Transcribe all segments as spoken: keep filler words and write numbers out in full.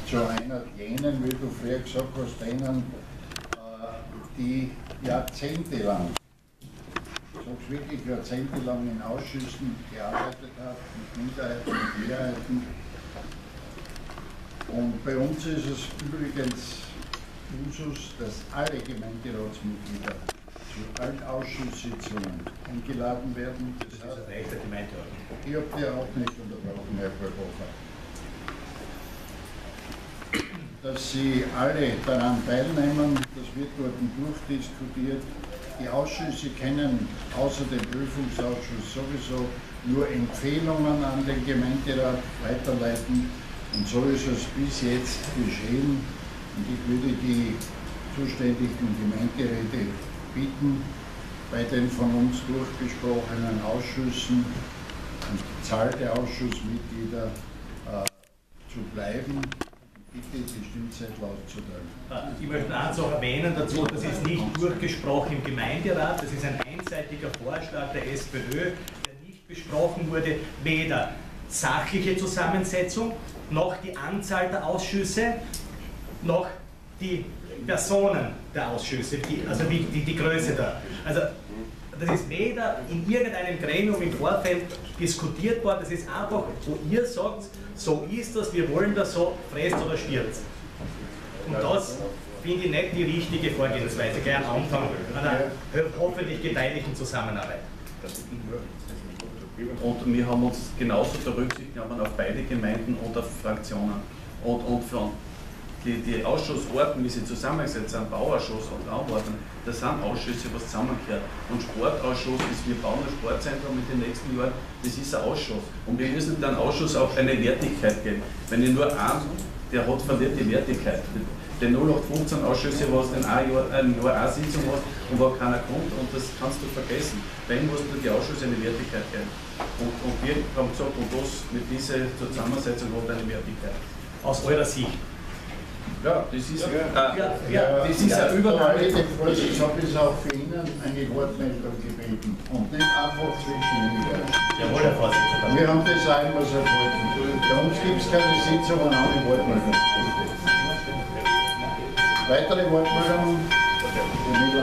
zu einer jenen, wie du früher gesagt hast, denen, die jahrzehntelang, ich sage es wirklich, jahrzehntelang in Ausschüssen gearbeitet hat, mit Minderheiten, mit Mehrheiten. Und bei uns ist es übrigens Usus, dass alle Gemeinderatsmitglieder zu allen Ausschusssitzungen eingeladen werden. Das, das heißt, ist ein Recht der Gemeindeordnung. Ich habe die auch nicht unterbrochen, Herr Vollhofer. Dass Sie alle daran teilnehmen, das wird dort durchdiskutiert. Die Ausschüsse können außer dem Prüfungsausschuss sowieso nur Empfehlungen an den Gemeinderat weiterleiten. Und so ist es bis jetzt geschehen. Und ich würde die zuständigen Gemeinderäte bitten, bei den von uns durchgesprochenen Ausschüssen und die Zahl der Ausschussmitglieder äh, zu bleiben. Bitte die Stimmzettel auszuteilen. Ich möchte eins auch erwähnen dazu, das ist nicht durchgesprochen im Gemeinderat, das ist ein einseitiger Vorschlag der SPÖ, der nicht besprochen wurde, weder sachliche Zusammensetzung, noch die Anzahl der Ausschüsse, noch die Personen der Ausschüsse, die, also die, die, die Größe da. Also das ist weder in irgendeinem Gremium im Vorfeld diskutiert worden, das ist einfach, wo ihr sagt, so ist das, wir wollen das so, fresst oder stirbt. Und das finde ich nicht die richtige Vorgehensweise, gleich am Anfang einer hoffentlich gedeihlichen Zusammenarbeit. Und wir haben uns genauso der Rücksicht genommen auf beide Gemeinden und auf Fraktionen. Und, und für die, die Ausschussorten, wie sie zusammengesetzt sind, Bauausschuss und Raumordnung, das sind Ausschüsse, was zusammengehört. Und Sportausschuss ist, wir bauen ein Sportzentrum in den nächsten Jahren, das ist ein Ausschuss. Und wir müssen den Ausschuss auch eine Wertigkeit geben. Wenn ich nur einen, der hat, verliert die Wertigkeit. Die null acht fünfzehn Ausschüsse, wo du in ein Jahr, ein Jahr eine Sitzung hast und wo keiner kommt, und das kannst du vergessen. Wenn musst du die Ausschüsse eine Wertigkeit geben. Und, und wir haben gesagt, und das mit dieser Zusammensetzung hat eine Wertigkeit. Aus eurer Sicht? Ja, das ist ja, äh, ja, ja, das ist ja überall. Ich habe es auch für Ihnen eine Wortmeldung gebeten und nicht einfach zwischen Ihnen. Jawohl, Herr Vorsitzender. Wir haben das auch immer so erfolgt. Bei uns gibt es keine Sitzung und auch eine Wortmeldung. Weitere Wortmeldungen? Herr Müller.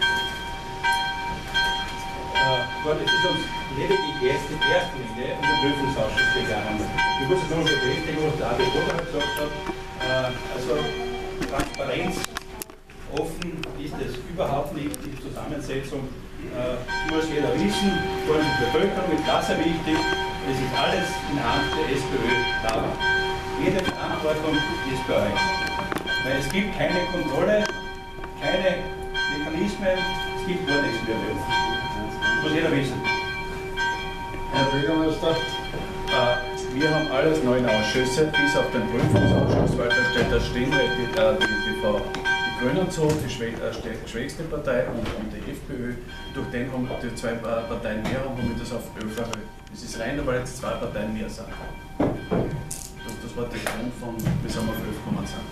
Es ist uns lediglich erst in erster Linie um den Prüfungsausschuss gegangen. Ich muss es noch bestätigen, was der Adi Roder gesagt hat. Also Transparenz, offen ist es überhaupt nicht, die Zusammensetzung äh, muss jeder wissen, vor allem die Bevölkerung ist das sehr wichtig, es ist alles in der Hand der SPÖ da. Jede Verantwortung ist bei euch. Weil es gibt keine Kontrolle, keine Mechanismen, es gibt gar nichts mehr. Das muss jeder wissen. Herr Bürgermeister? Äh, Wir haben alles neun Ausschüsse, bis auf den Prüfungsausschuss, weil da steht, da stehen die, die, die, die, die Grünen zu, die schwächste Partei, und, und die FPÖ. Durch den haben die zwei Parteien mehr, haben wir das auf elf erhöht. Das ist rein, weil jetzt zwei Parteien mehr sind. Das, das war der Grund von, wie sind wir auf elf gekommen sind.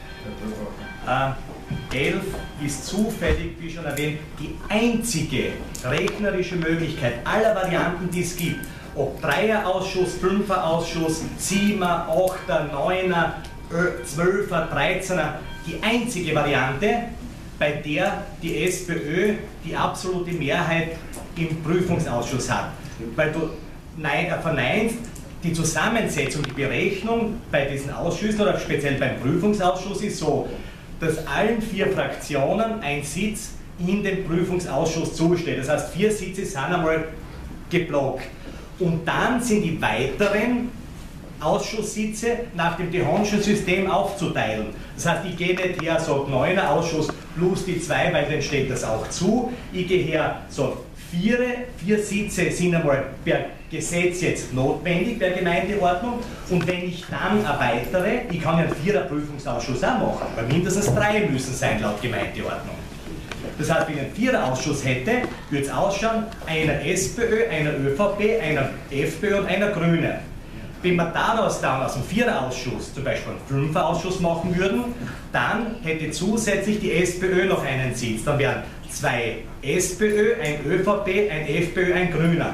Äh, elf ist zufällig, wie schon erwähnt, die einzige rechnerische Möglichkeit aller Varianten, die es gibt. Ob Dreierausschuss, Fünferausschuss, Siebener, Achter, Neuner, Zwölfer, Dreizehner, die einzige Variante, bei der die SPÖ die absolute Mehrheit im Prüfungsausschuss hat. Weil du nein, verneinst, die Zusammensetzung, die Berechnung bei diesen Ausschüssen oder speziell beim Prüfungsausschuss ist so, dass allen vier Fraktionen ein Sitz in dem Prüfungsausschuss zusteht. Das heißt, vier Sitze sind einmal geblockt. Und dann sind die weiteren Ausschusssitze nach dem D'Hondtschen System aufzuteilen. Das heißt, ich gehe nicht her, sage neuner Ausschuss plus die zwei, weil dann steht das auch zu. Ich gehe her, sage vier, vier Sitze sind einmal per Gesetz jetzt notwendig, per Gemeindeordnung. Und wenn ich dann erweitere, ich kann ja einen Vierer-Prüfungsausschuss auch machen, weil mindestens drei müssen sein laut Gemeindeordnung. Das heißt, wenn ich einen Viererausschuss hätte, würde es ausschauen, einer SPÖ, einer ÖVP, einer FPÖ und einer Grüne. Wenn wir daraus dann aus dem Viererausschuss zum Beispiel einen Fünferausschuss machen würden, dann hätte zusätzlich die SPÖ noch einen Sitz. Dann wären zwei SPÖ, ein ÖVP, ein FPÖ, ein Grüner.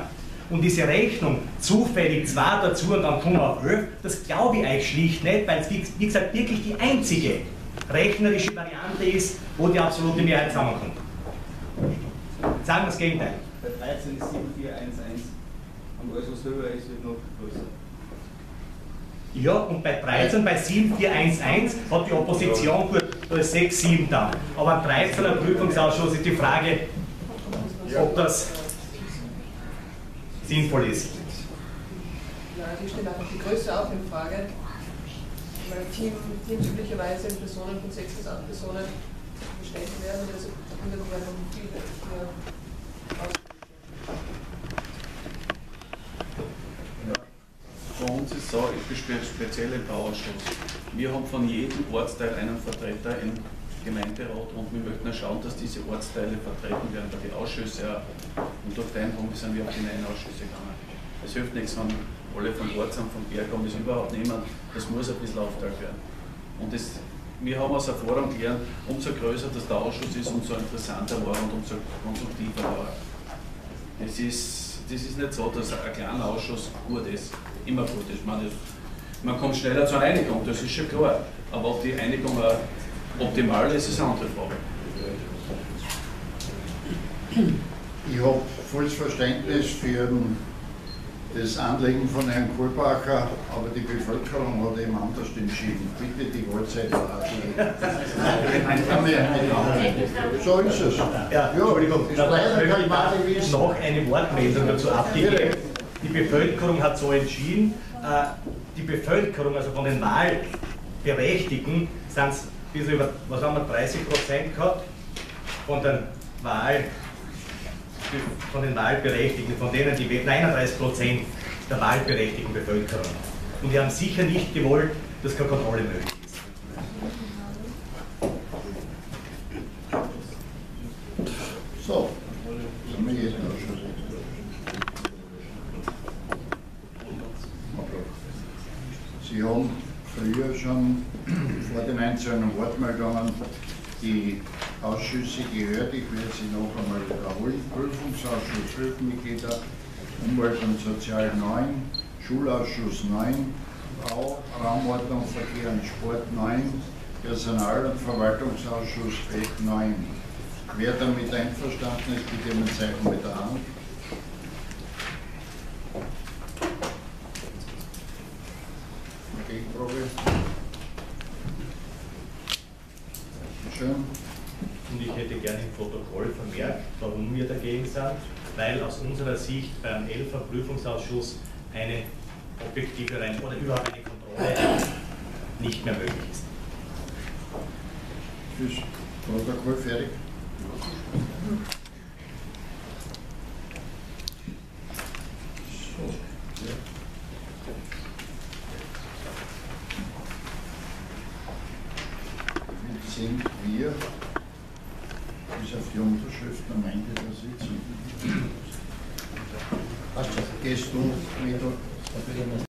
Und diese Rechnung, zufällig zwei dazu und dann kommen wir auf elf, das glaube ich euch schlicht nicht, weil es, wie, wie gesagt, wirklich die einzige rechnerische Variante ist, wo die absolute Mehrheit zusammenkommt. Sagen wir das Gegenteil. Bei dreizehn ist sieben vier eins eins und alles, was höher ist, wird noch größer. Ja, und bei dreizehn, bei sieben vier eins eins hat die Opposition gut, da ist sechs sieben da. Aber am dreizehner Prüfungsausschuss ist die Frage, ob das sinnvoll ist. Ja, also steht einfach die Größe auch in Frage. Weil Team, Teams üblicherweise in Personen von sechs bis acht Personen gestellt werden, also in der Bewerbung viele mehr Bei uns ist es so, ich bin speziell im Bauausschuss. Wir haben von jedem Ortsteil einen Vertreter im Gemeinderat und wir möchten auch schauen, dass diese Ortsteile vertreten werden bei den Ausschüssen. Und durch den haben wir sind wir auf die neuen Ausschüsse gegangen. Es hilft nichts, wenn alle vom Ortsamt, vom Berg haben, das überhaupt niemand. Das muss ein bisschen aufgeteilt werden. Und das, wir haben aus Erfahrung gelernt, umso größer das der Ausschuss ist, umso interessanter war und umso konstruktiver war. Es ist, das ist nicht so, dass ein kleiner Ausschuss gut ist, immer gut ist. Man, man kommt schneller zu einer Einigung, das ist schon klar. Aber ob die Einigung auch optimal ist, ist eine andere Frage. Ich habe volles Verständnis für das Anliegen von Herrn Kohlbacher, aber die Bevölkerung hat eben anders entschieden. Bitte die Wahlzettel ablegen. So ist es. Ja, Entschuldigung, ist da leider möchte kein ich Wahlbeweis. noch eine Wortmeldung dazu abgegeben. Die Bevölkerung hat so entschieden. Äh, die Bevölkerung, also von den Wahlberechtigten, sind es ein bisschen über, was haben wir, dreißig Prozent gehabt von den Wahl, von den Wahlberechtigten, von denen die neununddreißig Prozent der wahlberechtigten Bevölkerung. Und die haben sicher nicht gewollt, dass keine Kontrolle möglich ist. So, sind wir jetzt auch schon. Sie haben früher schon vor den einzelnen Wortmeldungen die Ausschüsse gehört. Ich werde sie noch einmal wiederholen. Prüfungsausschuss fünf Mitglieder, Umwelt und Sozial neun, Schulausschuss neun, Bau, Raumordnung, Verkehr und Sport neun, Personal- und Verwaltungsausschuss neun. Wer damit einverstanden ist, bitte um ein Zeichen mit der Hand. Gegenprobe. Schön. Und ich hätte gerne im Protokoll vermerkt, warum wir dagegen sind, weil aus unserer Sicht beim elfer Prüfungsausschuss eine objektive oder überhaupt eine Kontrolle nicht mehr möglich ist. Ist Protokoll fertig? So, ja. Jetzt sind wir bis auf die Unterschriften am Ende der Sitzung. Gehst du wieder?